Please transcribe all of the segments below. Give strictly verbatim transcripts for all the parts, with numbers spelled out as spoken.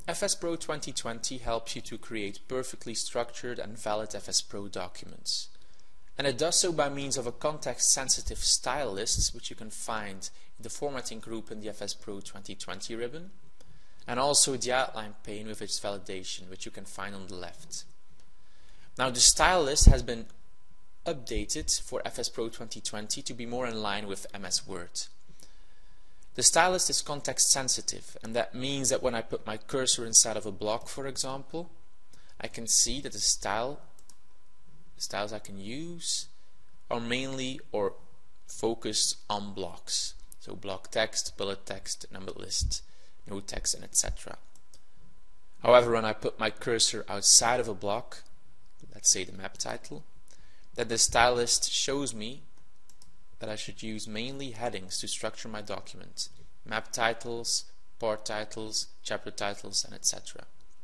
F S Pro twenty twenty helps you to create perfectly structured and valid F S Pro documents. And it does so by means of a context-sensitive style list, which you can find in the formatting group in the F S Pro twenty twenty ribbon, and also the outline pane with its validation, which you can find on the left. Now the style list has been updated for F S Pro twenty twenty to be more in line with M S Word. The style list is context sensitive, and that means that when I put my cursor inside of a block, for example, I can see that the style the styles I can use are mainly or focused on blocks. So block text, bullet text, numbered list, no text, and et cetera. However, when I put my cursor outside of a block, let's say the map title, then the style list shows me that I should use mainly headings to structure my document, map titles, part titles, chapter titles, and et cetera.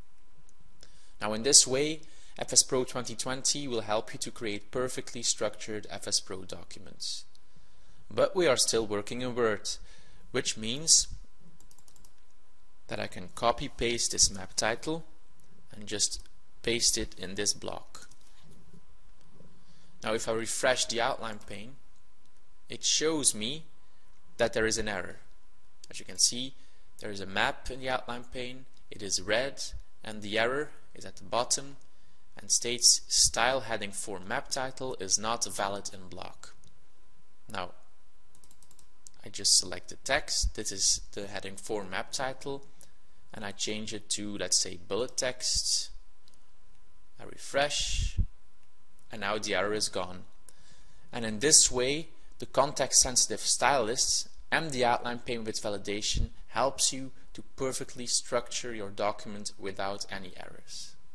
Now in this way, F S Pro twenty twenty will help you to create perfectly structured F S Pro documents. But we are still working in Word, which means that I can copy paste this map title and just paste it in this block. Now if I refresh the outline pane, it shows me that there is an error. As you can see, there is a map in the outline pane, it is red, and the error is at the bottom and states style heading for map title is not valid in block. Now I just select the text, this is the heading for map title, and I change it to, let's say, bullet text. I refresh, and now the error is gone. And in this way, the context-sensitive style lists and the outline pane with validation helps you to perfectly structure your document without any errors.